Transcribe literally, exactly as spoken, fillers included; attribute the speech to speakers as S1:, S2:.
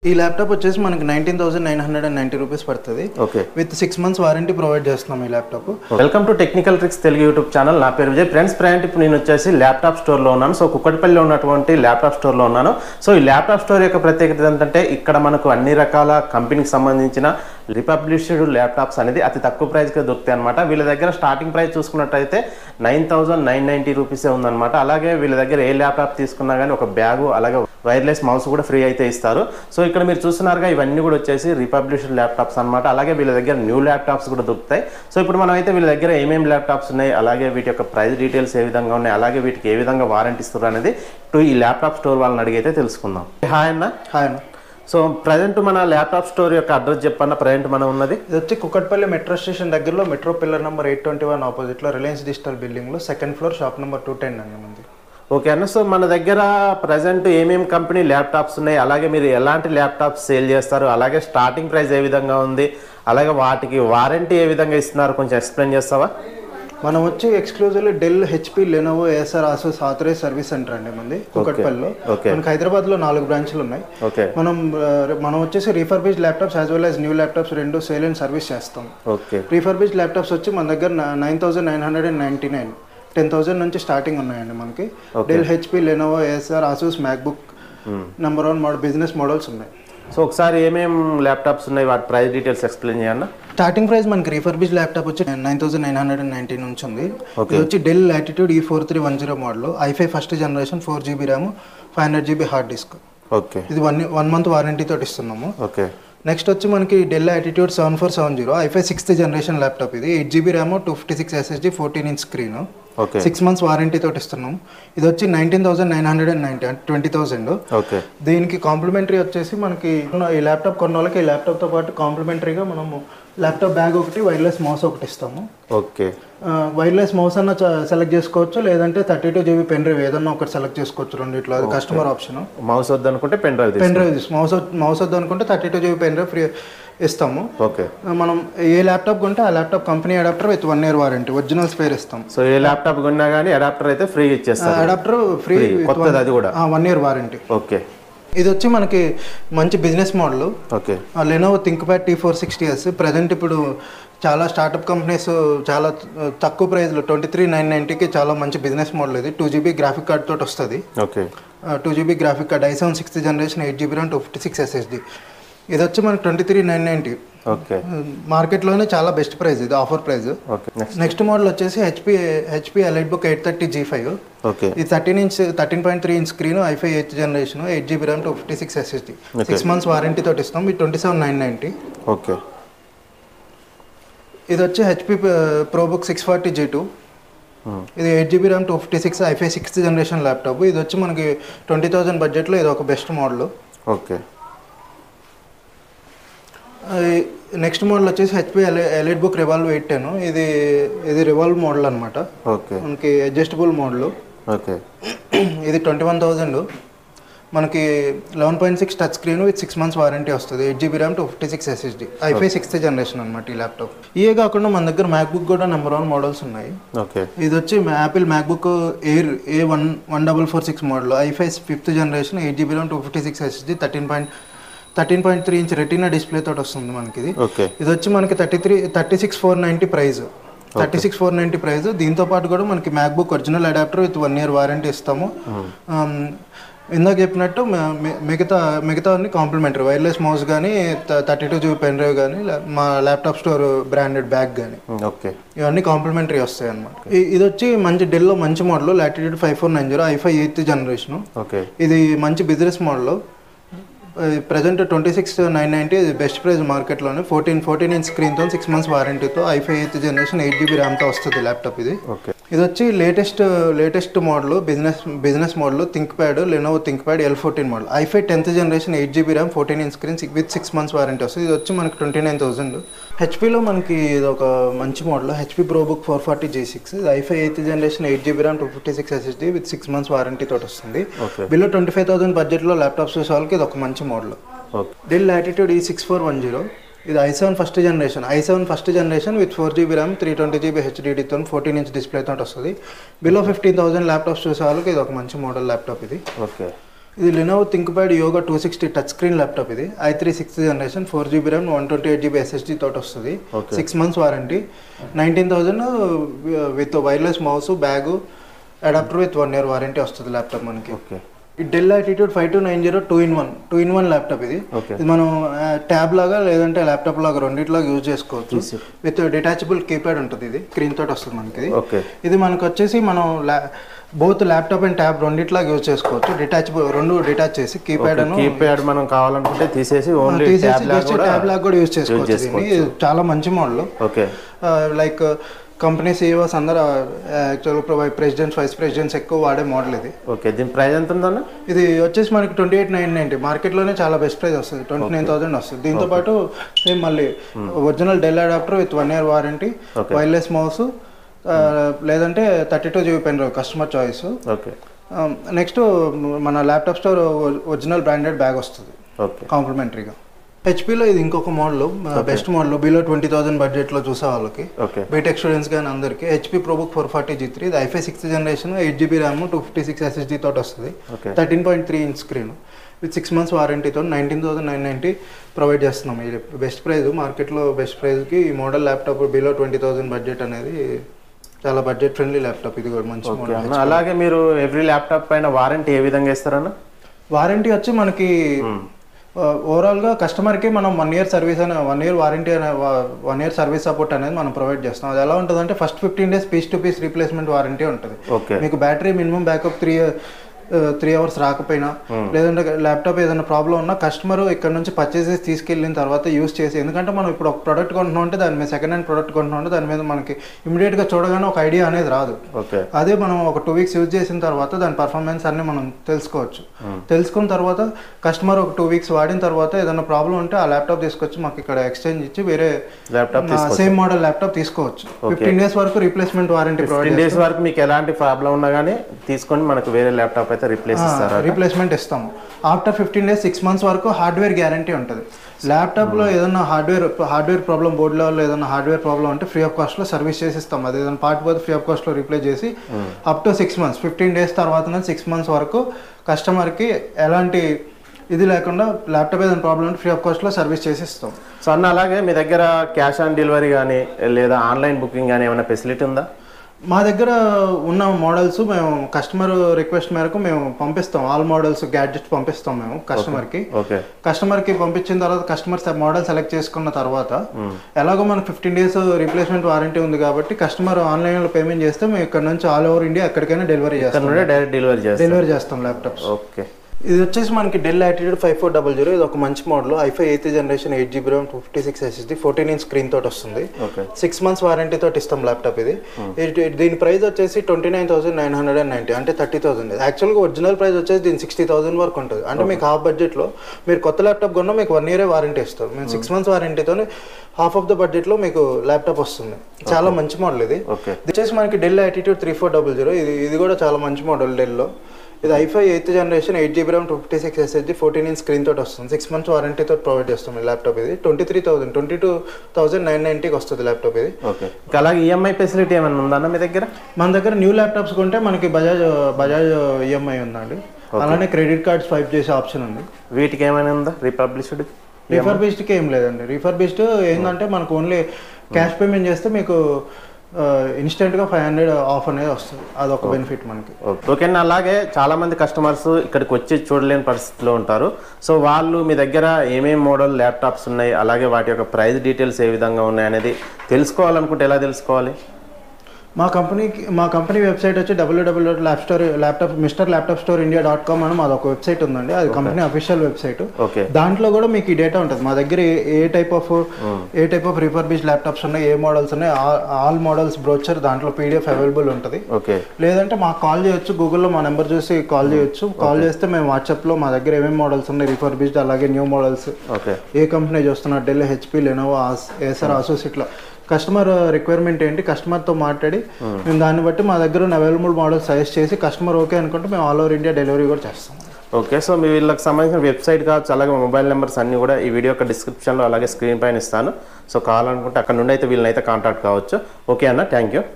S1: ఈ ల్యాప్టాప్ వచ్చేసి మనకి nineteen thousand nine hundred and ninety rupees పడుతుంది.
S2: Okay,
S1: with six months warranty provide చేస్తున్నాం ఈ laptop.
S2: Welcome to technical tricks Telugu YouTube channel. నా పేరు విజయ్. ఫ్రెండ్స్, ప్రజెంట్ ఇప్పుడు నేను వచ్చేసి ల్యాప్టాప్ స్టోర్లో ఉన్నాను. సో కుక్కటిపల్లిలో ఉన్నటువంటి ల్యాప్టాప్ స్టోర్లో ఉన్నాను. సో ఈ ల్యాప్టాప్ స్టోర్ యొక్క ప్రత్యేకత ఏంటంటే ఇక్కడ మనకు అన్ని రకాల కంపెనీకి సంబంధించిన రిపబ్లిష్డ్ ల్యాప్టాప్స్ అనేది అతి తక్కువ ప్రైస్గా దొరుకుతాయి అనమాట. వీళ్ళ దగ్గర స్టార్టింగ్ ప్రైస్ చూసుకున్నట్టయితే నైన్ థౌసండ్ నైన్ నైంటీ రూపీసే ఉందన్నమాట. అలాగే వీళ్ళ దగ్గర ఏ ల్యాప్టాప్ తీసుకున్నా కానీ ఒక బ్యాగు అలాగే వైర్లెస్ మౌస్ కూడా ఫ్రీ అయితే ఇస్తారు. సో ఇక్కడ మీరు చూస్తున్నారుగా ఇవన్నీ కూడా వచ్చేసి రిపబ్లిష్డ్ ల్యాప్టాప్స్ అనమాట. అలాగే వీళ్ళ దగ్గర న్యూ ల్యాప్టాప్స్ కూడా దొరుకుతాయి. సో ఇప్పుడు మనం అయితే వీళ్ళ దగ్గర ఏమేమి ల్యాప్టాప్స్ ఉన్నాయి, అలాగే వీటి యొక్క ప్రైస్ డీటెయిల్స్ ఏ విధంగా ఉన్నాయి, అలాగే వీటికి ఏ విధంగా వారంటీ ఇస్తారు అనేది ఇప్పుడు ఈ ల్యాప్టాప్ స్టోర్ వాళ్ళని అడిగైతే తెలుసుకుందాం. హాయ్ అన్న.
S1: హాయ్ అన్న.
S2: సో ప్రజెంట్ మన ల్యాప్టాప్ స్టోర్ యొక్క అడ్రస్ చెప్పన్న. ప్రజెంట్ మనం ఉన్నది
S1: ఇది వచ్చి కుక్కట్పల్లి మెట్రో స్టేషన్ దగ్గరలో metro pillar number eight twenty one ఆపోజిట్లో రిలయన్స్ డిజిటల్ బిల్డింగ్లో second floor shop number two ten అండి ఉంది.
S2: ఓకే అన్న. సో మన దగ్గర ప్రజెంట్ ఏమేమి కంపెనీ ల్యాప్టాప్స్ ఉన్నాయి, అలాగే మీరు ఎలాంటి ల్యాప్టాప్స్ సేల్ చేస్తారు, అలాగే స్టార్టింగ్ ప్రైస్ ఏ విధంగా ఉంది, అలాగే వాటికి వారంటీ ఏ విధంగా ఇస్తున్నారు కొంచెం ఎక్స్ప్లెయిన్ చేస్తావా?
S1: మనం వచ్చి exclusively Dell, HP, Lenovo, Acer, Asus authorised service centre అండి మంది కుక్కట్పల్లిలో. మనకి హైదరాబాద్ లో నాలుగు బ్రాంచ్లు ఉన్నాయి. మనం మనం వచ్చేసి refurbished laptops as well as new laptops రెండు సేల్ అండ్ సర్వీస్ చేస్తాం. రీఫర్బిష్డ్ ల్యాప్టాప్స్ వచ్చి మన దగ్గర nine thousand nine hundred and ninety nine ten thousand నుంచి స్టార్టింగ్ ఉన్నాయండి మనకి. Dell, HP, Lenovo, Acer, Asus, MacBook number one model business models ఉన్నాయి.
S2: So ఒకసారి ఏమేమి ల్యాప్టాప్స్ ఉన్నాయి వాటి ప్రైస్ డీటెయిల్స్ ఎక్స్ప్లెయిన్ చేయండి.
S1: స్టార్టింగ్ ప్రైస్ మనకి రీఫర్బిష్డ్ ల్యాప్టాప్ వచ్చి nine thousand nine hundred and ninety నుంచి ఉంది. ఇది వచ్చి Dell Latitude E four three one zero model, i five first generation, four GB RAM, five hundred GB hard disk.
S2: Okay,
S1: ఇది one one month warranty తోటి ఇస్తున్నాము.
S2: Okay.
S1: Next వచ్చి మనకి Dell attitude seven four seven zero i five sixth generation laptop. ఇది eight GB RAM, two fifty six SSD, fourteen inch screen, six months warranty తోటి ఇస్తున్నాం. ఇది వచ్చి nineteen thousand nine hundred and ninety అంటే twenty thousand. దీనికి complimentary వచ్చేసి మనకి ఈ ల్యాప్టాప్ కొన్న వాళ్ళకి ఈ ల్యాప్టాప్తో పాటు కాంప్లిమెంటరీగా మనము ల్యాప్టాప్ బ్యాగ్ ఒకటి, వైర్లెస్ మౌస్ ఒకటి ఇస్తాము.
S2: ఓకే.
S1: వైర్లెస్ మౌస్ అన్న సెలెక్ట్ చేసుకోవచ్చు, లేదంటే thirty two GB pen drive ఏదన్నా ఒకటి సెలెక్ట్ చేసుకోవచ్చు. రెండిట్లో అది కస్టమర్ ఆప్షన్.
S2: మౌస్ వద్దు అనుకుంటే pen drive
S1: pen drive mouse mouse వద్దు అనుకుంటే thirty two GB pen drive free ఇస్తాము.
S2: ఓకే. మనం
S1: ఏ ల్యాప్టాప్ కొంటే ఆ laptop company adapter with one year warranty, original spare ఇస్తాం.
S2: సో ఏ ల్యాప్టాప్ కొన్నా కానీ అడాప్టర్ అయితే ఫ్రీ ఇచ్చేస్తాం.
S1: అడాప్టర్ ఫ్రీ,
S2: అది కూడా
S1: వన్ ఇయర్ వారంటీ.
S2: ఓకే.
S1: ఇది వచ్చి మనకి మంచి business model.
S2: Okay.
S1: Lenovo ThinkPad T four sixty S. Present ఇప్పుడు చాలా స్టార్టప్ కంపెనీస్ చాలా తక్కువ ప్రైస్లో ట్వంటీ త్రీ నైన్ నైన్టీకి చాలా మంచి బిజినెస్ మోడల్. ఇది టూ జీబీ గ్రాఫిక్ కార్డ్ తోటి వస్తుంది.
S2: Okay.
S1: Two GB graphic card, i seven sixth generation, eight GB RAM, two fifty six SSD. ఇది వచ్చి మనకి twenty three nine ninety.
S2: Okay.
S1: మార్కెట్లోనే చాలా బెస్ట్ ప్రైస్, ఇది ఆఫర్ ప్రైస్. నెక్స్ట్ మోడల్ వచ్చేసి HP HP EliteBook eight thirty G five.
S2: Okay.
S1: ఇది thirteen inch thirteen point three inch screen, i five eighth generation, eight GB RAM, two fifty six SSD, six months warranty తోటి ఇస్తాం. ఇది twenty seven nine ninety.
S2: Okay.
S1: ఇది వచ్చి HP ProBook six forty G two. ఇది eight GB RAM, two fifty six, i five sixth generation laptop. ఇది వచ్చి మనకి twenty thousand బడ్జెట్లో ఇది ఒక best model.
S2: Okay.
S1: Next model వచ్చేసి HP EliteBook revolve eight ten. ఇది ఇది రివాల్వ్ మోడల్ అనమాట.
S2: ఓకే.
S1: మనకి అడ్జస్టబుల్ మోడల్.
S2: ఓకే. ఇది
S1: ట్వంటీ వన్ థౌజండ్. మనకి eleven point six touch screen with six months warranty వస్తుంది. Eight GB RAM, two fifty six SSD, i five sixth generation అనమాట ఈ laptop. ఇవే కాకుండా మన దగ్గర మ్యాక్బుక్ కూడా నెంబర్ వన్ మోడల్స్ ఉన్నాయి.
S2: ఓకే.
S1: ఇది వచ్చి Apple MacBook Air A one one double four six model, i five fifth generation, eight GB RAM, two fifty six SSD, thirteen point thirteen point three inch Retina display తోటి వస్తుంది మనకి. ఇది ఇది వచ్చి మనకి thirty three thirty six four ninety price. Thirty six four ninety price. దీంతో పాటు కూడా మనకి MacBook original adapter with one year warranty ఇస్తాము. ఇందాక చెప్పినట్టు మిగతా మిగతా అన్ని కాంప్లిమెంటరీ, వైర్లెస్ మౌస్ కానీ, thirty two GB pen drive కానీ, మా ల్యాప్టాప్ స్టోర్ బ్రాండెడ్ బ్యాగ్ కానీ,
S2: ఓకే,
S1: ఇవన్నీ కాంప్లిమెంటరీ వస్తాయి అన్నమాట. ఇది వచ్చి మంచి డెల్లో మంచి model, Latitude five four nine zero, i five eighth generation.
S2: Okay.
S1: ఇది మంచి business model. Present twenty six nine ninety best price మార్కెట్లోనే. ఫోర్టీన్ ఫోర్టీన్ ఇంచ్ స్క్రీన్తో, సిక్స్ మంత్స్ వారంటీతో, i five eighth generation, eight GB ర్యామ్తో వస్తుంది ల్యాప్టాప్ ఇది.
S2: ఓకే.
S1: ఇది వచ్చి latest latest model, business business model, ThinkPad, Lenovo ThinkPad L fourteen model, i five tenth generation, eight GB RAM, fourteen inch screen with six months warranty వస్తుంది. ఇది వచ్చి మనకి twenty nine thousand. హెచ్పీలో మనకి ఇది ఒక మంచి model, HP ProBook four forty G six, ఇది i five eighth generation, eight GB RAM, two fifty six SSD with six months warranty తోటి వస్తుంది. బిలో ట్వంటీ ఫైవ్ థౌసండ్ బడ్జెట్లో ల్యాప్టాప్స్ చూసే వాళ్ళకి ఇది ఒక మంచి model. Dell Latitude E six four one zero. ఇది i seven first generation, i seven first generation with four GB RAM, three twenty GB హెచ్డీడీతో, ఫోర్టీన్ ఇంచ్ డిస్ప్లే తోటి వస్తుంది. బిలో ఫిఫ్టీన్ థౌసండ్ ల్యాప్టాప్స్ చూసే వాళ్ళకి ఇది ఒక మంచి మోడల్ ల్యాప్టాప్ ఇది.
S2: ఓకే.
S1: ఇది Lenovo ThinkPad Yoga two sixty touch screen laptop. ఇది i three sixth generation four GB RAM one twenty eight GB SSD తోటి వస్తుంది. Six months warranty, nineteen thousand with wireless mouse, bag, adapter with one year warranty వస్తుంది laptop మనకి.
S2: Okay,
S1: ఈ Dell attitude five two nine zero two in one two in one laptop. ఇది ఇది మనం tab లాగా లేదంటే ల్యాప్టాప్ లాగా రెండింటిలాగా యూజ్ చేసుకోవచ్చు. విత్ డిటాచబుల్ కీప్యాడ్ ఉంటుంది. ఇది స్క్రీన్ తోటి వస్తుంది మనకి. ఇది మనకు వచ్చేసి మనం బోత్ ల్యాప్టాప్ అండ్ ట్యాబ్ రెండింటిలాగా యూజ్ చేసుకోవచ్చు. డిటాచబుల్ రెండు డిటాచ్ చేసి కీప్యాడ్
S2: కీప్యాడ్ మనం కావాలనుకుంటే తీసేసి
S1: తీసేసి ట్యాబ్ లాగా కూడా యూజ్ చేసుకోవచ్చు. ఇది చాలా మంచి మోడల్. లైక్ కంపెనీ సీఈఓస్ అందరూ యాక్చువల్గా ప్రెసిడెంట్స్ వైస్ ప్రెసిడెంట్స్ ఎక్కువ వాడే మోడల్ ఇది.
S2: ఓకే, దీని ప్రైస్ ఎంత ఉందన్న?
S1: ఇది వచ్చేసి మనకి ట్వంటీ ఎయిట్ నైన్ నైన్టీ మార్కెట్లోనే చాలా బెస్ట్ ప్రైస్ వస్తుంది. ట్వంటీ నైన్ థౌసండ్ వస్తుంది. దీంతో పాటు సేమ్ మళ్ళీ original Dell adapter with one year warranty, wireless mouse, లేదంటే thirty two GB pen drive customer choice.
S2: Okay,
S1: next మన laptop store original branded bag వస్తుంది కాంప్లిమెంటరీగా. హెచ్పీలో ఇది ఇంకొక model, best model below twenty thousand బడ్జెట్లో చూసే వాళ్ళకి, బీటెక్ స్టూడెంట్స్ కానీ అందరికి. HP ProBook four forty G three ఇది i five sixth generation eight GB RAM two fifty six SSD తోటి వస్తుంది. Thirteen point three inch screen with six months వారంటీతో nineteen thousand nine ninety provide చేస్తున్నాం. ఇది best price, మార్కెట్లో best ప్రైస్కి ఈ model laptop below twenty thousand budget అనేది చాలా బడ్జెట్ ఫ్రెండ్లీ ల్యాప్టాప్. ఇది కూడా మంచి మోడల్.
S2: అలాగే మీరు ఎవ్రీ ల్యాప్టాప్ పైన వారంటీ ఏ విధంగా ఇస్తారన్న?
S1: వారంటీ వచ్చి మనకి ఓవరాల్గా కస్టమర్కి మనం వన్ ఇయర్ సర్వీస్ అనే వన్ ఇయర్ వారంటీ అనే వన్ ఇయర్ సర్వీస్ సపోర్ట్ అనేది మనం ప్రొవైడ్ చేస్తాం. అది ఎలా ఉంటుంది అంటే first fifteen days piece to piece replacement warranty ఉంటుంది. మీకు battery minimum backup three three hours రాకపోయినా, లేదంటే ల్యాప్టాప్ ఏదైనా ప్రాబ్లం ఉన్నా కస్టమర్ ఇక్కడ నుంచి పర్చేస్ చేసి తీసుకెళ్ళిన తర్వాత యూస్ చేసి, ఎందుకంటే మనం ఇప్పుడు ఒక ప్రోడక్ట్ కొంటున్నాం అంటే దాని మీద సెకండ్ హ్యాండ్ ప్రోడక్ట్ కొంటున్నాం అంటే దాని మీద మనకి ఇమీడియట్గా చూడగానే ఒక ఐడియా అనేది రాదు. అదే మనం ఒక టూ వీక్స్ యూజ్ చేసిన తర్వాత దాని పర్ఫార్మెన్స్ అన్ని మనం తెలుసుకోవచ్చు. తెలుసుకున్న తర్వాత కస్టమర్ ఒక టూ వీక్స్ వాడిన తర్వాత ఏదైనా ప్రాబ్లం ఉంటే ఆ ల్యాప్టాప్ తీసుకొచ్చి మాకు ఇక్కడ ఎక్స్చేంజ్ ఇచ్చి వేరే ల్యాప్టాప్ సేమ్ మోడల్ ల్యాప్టాప్ తీసుకోవచ్చు. ఫిఫ్టీన్ డేస్ వరకు రీప్లేస్మెంట్ వారంటీ ప్రొవైడ్
S2: డేస్ వరకు మీకు ఎలాంటి ప్రాబ్లం ఉన్నా కానీ తీసుకొని మనకు వేరే ల్యాప్టాప్
S1: రీప్లేస్మెంట్ ఇస్తాము. After fifteen days six months వరకు హార్డ్వేర్ గ్యారంటీ ఉంటుంది. ల్యాప్టాప్లో ఏదైనా హార్డ్వేర్ హార్డ్వేర్ ప్రాబ్లం బోర్డు లెవెల్లో ఏదైనా హార్డ్వేర్ ప్రాబ్లం అంటే ఫ్రీ ఆఫ్ కాస్ట్లో సర్వీస్ చేసి ఇస్తాం. అది ఏదైనా పార్ట్ పోతే ఫ్రీ ఆఫ్ కాస్ట్లో రీప్లేస్ చేసి up to six months fifteen days తర్వాత సిక్స్ మంత్స్ వరకు కస్టమర్కి ఎలాంటి ఇది లేకుండా ల్యాప్టాప్ ఏదైనా ప్రాబ్లం అంటే ఫ్రీ ఆఫ్ కాస్ట్లో సర్వీస్ చేసి ఇస్తాం.
S2: సో అన్న అలాగే మీ దగ్గర క్యాష్ ఆన్ డెలివరీ కానీ లేదా ఆన్లైన్ బుకింగ్ కానీ ఏమైనా ఫెసిలిటీ ఉందా?
S1: మా దగ్గర ఉన్న మోడల్స్ మేము కస్టమర్ రిక్వెస్ట్ మేరకు మేము పంపిస్తాం. ఆల్ మోడల్స్ గ్యాడ్జెట్స్ పంపిస్తాం మేము కస్టమర్కి. కస్టమర్కి పంపించిన తర్వాత కస్టమర్ మోడల్ సెలెక్ట్ చేసుకున్న తర్వాత ఎలాగో మనకు ఫిఫ్టీన్ డేస్ రీప్లేస్మెంట్ వారంటీ ఉంది కాబట్టి కస్టమర్ ఆన్లైన్లో పేమెంట్ చేస్తే మేము ఇక్కడ నుంచి ఆల్ ఓవర్ ఇండియా ఎక్కడికైనా డెలివరీ చేస్తాం.
S2: డైరెక్ట్ డెలివరీ చేస్తాం
S1: డెలివరీ చేస్తాం ల్యాప్టాప్స్.
S2: ఓకే,
S1: ఇది వచ్చేసి మనకి Dell attitude five four double zero ఇది ఒక మంచి model. I five eighth generation eight GB RAM two fifty six SSD fourteen inch screen తోటి వస్తుంది. సిక్స్ మంత్స్ వారంటీ తోటి ఇస్తాం ల్యాప్టాప్. ఇది దీని ప్రైస్ వచ్చేసి twenty nine thousand nine hundred and ninety అంటే థర్టీ థౌసండ్. యాక్చువల్గా ఒరిజినల్ ప్రైస్ వచ్చేసి దీని సిక్స్టీ థౌసండ్ వరకు ఉంటుంది. అంటే మీకు హాఫ్ బడ్జెట్లో మీరు కొత్త ల్యాప్టాప్ కొన్నా మీకు వన్ ఇయరే వారంటీ ఇస్తారు. మేము సిక్స్ మంత్స్ వారంటీతో హాఫ్ ఆఫ్ ద బడ్జెట్లో మీకు ల్యాప్టాప్ వస్తుంది. చాలా మంచి మోడల్ ఇది. ఇది వచ్చేసి మనకి Dell attitude three four double zero ఇది ఇది కూడా చాలా మంచి మోడల్ డెల్లో. ఇది i five eighth generation eight GB RAM two fifty six SSD fourteen inch screen తోటి వస్తుంది. సిక్స్ మంత్స్ వారంటీతో ప్రొవైడ్ చేస్తాం ఈ ల్యాప్టాప్. ఇది twenty three thousand twenty two thousand nine నైన్టీకి వస్తుంది ల్యాప్టాప్. ఇది
S2: ఓకే, అలాగే ఈఎంఐ ఫెసిలిటీ ఏమైనా ఉందన్న మీ దగ్గర?
S1: మన దగ్గర న్యూ ల్యాప్టాప్స్ కొంటే మనకి బజాజ్ బజాజ్ ఈఎంఐ ఉందండి. అలానే క్రెడిట్ కార్డ్ స్వైప్ చేసే ఆప్షన్ ఉంది.
S2: వీటికి ఏమైనా ఉందా రీపబ్లిష్డ్?
S1: రీఫర్బిష్డ్కి ఏం లేదండి. రీఫర్బిష్డ్ ఏంటంటే మనకు ఓన్లీ క్యాష్ పేమెంట్ చేస్తే మీకు ఇన్స్టెంట్గా ఫైవ్ హండ్రెడ్ ఆఫ్ అనేది వస్తుంది. అదొక బెనిఫిట్ మనకి.
S2: ఓకే, అలాగే చాలా మంది కస్టమర్స్ ఇక్కడికి వచ్చి చూడలేని పరిస్థితిలో ఉంటారు. సో వాళ్ళు మీ దగ్గర ఏమేమి మోడల్ ల్యాప్టాప్స్ ఉన్నాయి, అలాగే వాటి యొక్క ప్రైస్ డీటెయిల్స్ ఏ విధంగా ఉన్నాయి అనేది తెలుసుకోవాలనుకుంటే ఎలా తెలుసుకోవాలి?
S1: మా కంపెనీకి మా కంపెనీ వెబ్సైట్ వచ్చి W W dot lap store laptop mister laptop store India dot com అని మాది ఒక వెబ్సైట్ ఉందండి. అది కంపెనీ అఫీషియల్ వెబ్సైట్. దాంట్లో కూడా మీకు ఈ డేటా ఉంటుంది. మా దగ్గర ఏ టైప్ ఆఫ్ ఏ టైప్ ఆఫ్ రిఫర్బిష్డ్ ల్యాప్టాప్స్ ఉన్నాయి, ఏ మోడల్స్ ఉన్నాయి, ఆల్ మోడల్స్ బ్రోచర్ దాంట్లో పీడిఎఫ్ అవైలబుల్ ఉంటుంది. లేదంటే మాకు కాల్ చేయొచ్చు. గూగుల్లో మా నెంబర్ చూసి కాల్ చేయొచ్చు. కాల్ చేస్తే మేము వాట్సాప్లో మా దగ్గర ఏమేమి మోడల్స్ ఉన్నాయి రిఫర్బిష్డ్ అలాగే న్యూ మోడల్స్ ఏ కంపెనీ చూస్తున్నారు Dell, HP, Lenovo, Acer, Asus ఇట్లా కస్టమర్ రిక్వైర్మెంట్ ఏంటి కస్టమర్తో మాట్లాడి మేము దాన్ని బట్టి మా దగ్గర ఉన్న అవైలబుల్ మోడల్స్ సజెస్ట్ చేసి కస్టమర్ ఓకే అనుకుంటే మేము ఆల్ ఓవర్ ఇండియా డెలివరీ కూడా చేస్తాం.
S2: ఓకే, సో మీ వీళ్ళకి సంబంధించిన వెబ్సైట్ కావచ్చు అలాగే మొబైల్ నెంబర్స్ అన్నీ కూడా ఈ వీడియో యొక్క డిస్క్రిప్షన్లో అలాగే స్క్రీన్ పైన ఇస్తాను. సో కావాలనుకుంటే అక్కడ నుండి అయితే వీళ్ళని అయితే కాంటాక్ట్ కావచ్చు. ఓకే అన్న, థ్యాంక్ యూ.